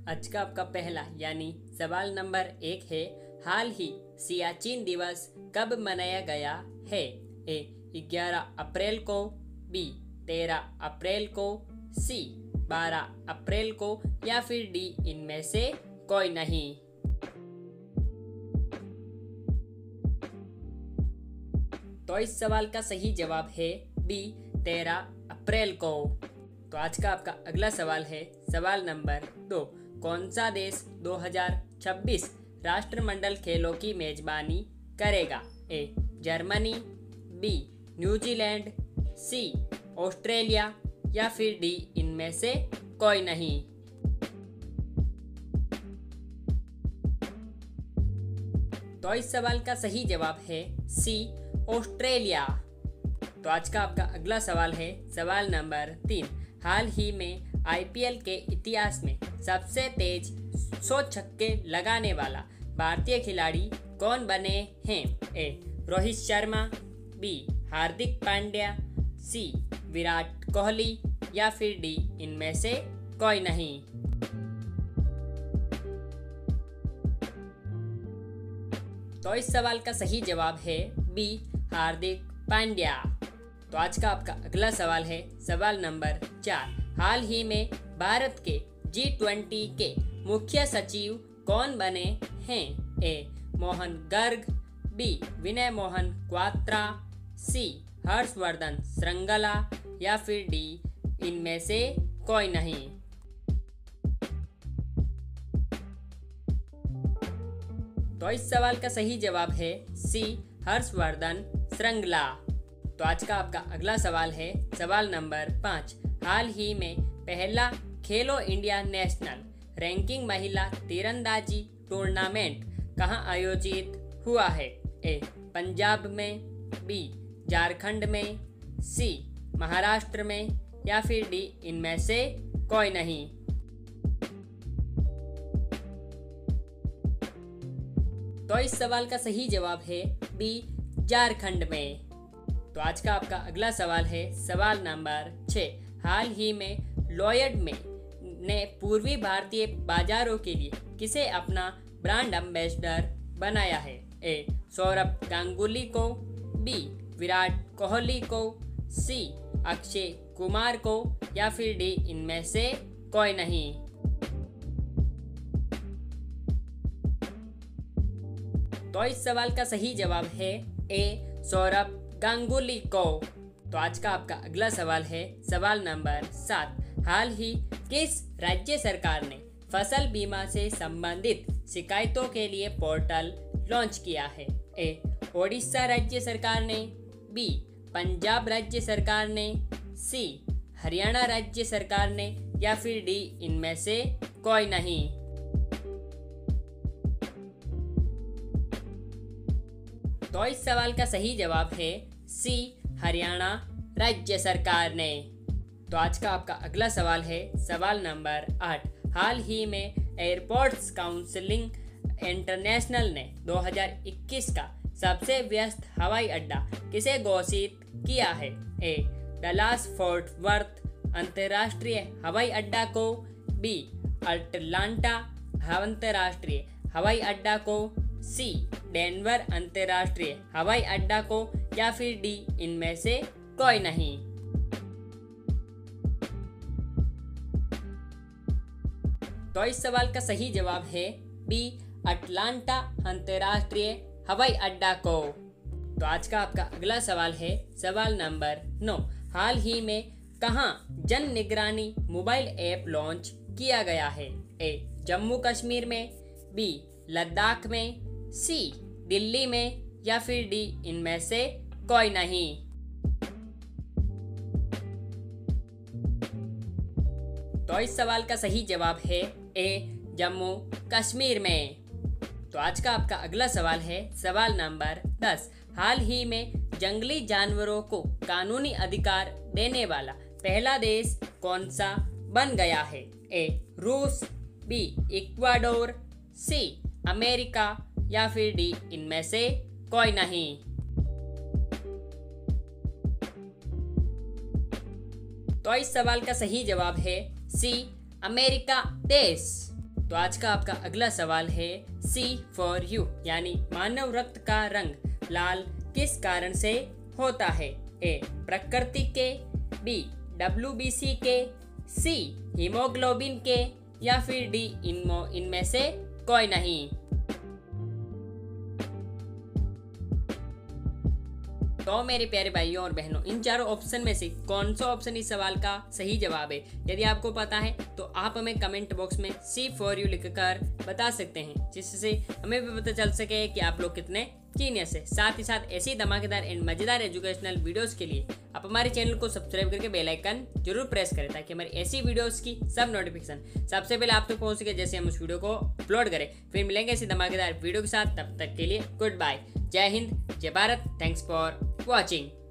आज का आपका पहला यानी सवाल नंबर 1 है, हाल ही सियाचिन दिवस कब मनाया गया है? ए 11 अप्रैल को, बी 13 अप्रैल को, सी 12 अप्रैल को या फिर डी इनमें से कोई नहीं। तो इस सवाल का सही जवाब है बी 13 अप्रैल को। तो आज का आपका अगला सवाल है सवाल नंबर 2, कौन सा देश 2026 राष्ट्रमंडल खेलों की मेजबानी करेगा? A Germany, B New Zealand, C Australia या फिर डी इनमें से कोई नहीं। तो इस सवाल का सही जवाब है सी ऑस्ट्रेलिया। तो आज का आपका अगला सवाल है सवाल नंबर 3, हाल ही में आईपीएल के इतिहास में सबसे तेज 100 छक्के लगाने वाला भारतीय खिलाड़ी कौन बने हैं? A Rohit Sharma, B Hardik Pandya, C Virat Kohli या फिर डी इनमें से कोई नहीं। तो इस सवाल का सही जवाब है बी हार्दिक पांड्या। तो आज का आपका अगला सवाल है सवाल नंबर 4, हाल ही में भारत के G20 के मुख्य सचिव कौन बने हैं? A Mohan Garg, B Vinay Mohan Kwatra, C Harshvardhan Shringla या फिर डी इनमें से कोई नहीं। तो इस सवाल का सही जवाब है सी हर्षवर्धन श्रृंगला। तो आज का आपका अगला सवाल है सवाल नंबर 5, हाल ही में पहला खेलो इंडिया नेशनल रैंकिंग महिला तीरंदाजी टूर्नामेंट कहां आयोजित हुआ है? ए पंजाब में, बी झारखंड में, सी महाराष्ट्र में या फिर डी इनमें से कोई नहीं। तो इस सवाल का सही जवाब है बी झारखंड में। तो आज का आपका अगला सवाल है सवाल नंबर 6, हाल ही में लॉयड में ने पूर्वी भारतीय बाजारों के लिए किसे अपना ब्रांड एम्बेसडर बनाया है? ए सौरभ गांगुली को, बी विराट कोहली को, सी अक्षय कुमार को या फिर डी इनमें से कोई नहीं। तो इस सवाल का सही जवाब है ए सौरभ गांगुली को। तो आज का आपका अगला सवाल है सवाल नंबर 7, हाल ही किस राज्य सरकार ने फसल बीमा से संबंधित शिकायतों के लिए पोर्टल लॉन्च किया है? ए ओडिशा राज्य सरकार ने, बी पंजाब राज्य सरकार ने, सी हरियाणा राज्य सरकार ने या फिर डी इनमें से कोई नहीं। तो इस सवाल का सही जवाब है सी हरियाणा राज्य सरकार ने। तो आज का आपका अगला सवाल है सवाल नंबर 8, हाल ही में एयरपोर्ट्स काउंसिलिंग इंटरनेशनल ने 2021 का सबसे व्यस्त हवाई अड्डा किसे घोषित किया है? ए डलास फोर्ट वर्थ अंतर्राष्ट्रीय हवाई अड्डा को, बी अटलांटा अंतर्राष्ट्रीय हवाई अड्डा को, सी डेनवर अंतर्राष्ट्रीय हवाई अड्डा को या फिर डी इनमें से कोई नहीं। तो इस सवाल का सही जवाब है बी अटलांटा अंतर्राष्ट्रीय हवाई अड्डा को। तो आज का आपका अगला सवाल है सवाल नंबर 9, हाल ही में कहां जन निगरानी मोबाइल ऐप लॉन्च किया गया है? ए जम्मू कश्मीर में, बी लद्दाख में, सी दिल्ली में या फिर डी इनमें से कोई नहीं। तो इस सवाल का सही जवाब है ए जम्मू कश्मीर में। तो आज का आपका अगला सवाल है सवाल नंबर 10, हाल ही में जंगली जानवरों को कानूनी अधिकार देने वाला पहला देश कौन सा बन गया है? ए रूस, बी इक्वाडोर, सी अमेरिका या फिर डी इनमें से कोई नहीं। तो इस सवाल का सही जवाब है सी अमेरिका देश। तो आज का आपका अगला सवाल है C फॉर यू, यानी मानव रक्त का रंग लाल किस कारण से होता है? ए प्रकृति के, बी WBC के, सी हीमोग्लोबिन के, या फिर डी इनमें से कोई नहीं। तो मेरे प्यारे भाइयों और बहनों, इन चारों ऑप्शन में से कौन सा ऑप्शन इस सवाल का सही जवाब है? यदि आपको पता है तो आप हमें कमेंट बॉक्स में C फॉर यू लिखकर बता सकते हैं, जिससे हमें भी पता चल सके कि आप लोग कितने जीनियस है। साथ ही साथ ऐसी धमाकेदार एंड मजेदार एजुकेशनल वीडियोस के लिए आप हमारे चैनल को सब्सक्राइब करके बेल आइकन जरूर प्रेस करें, ताकि हमारी ऐसी वीडियोस की सब नोटिफिकेशन सबसे पहले आप तक पहुंच सके जैसे हम उस वीडियो को अपलोड करें। फिर मिलेंगे ऐसी धमाकेदार वीडियो के साथ, तब तक के लिए गुड बाय। जय हिंद, जय भारत, थैंक्स फॉर वॉचिंग।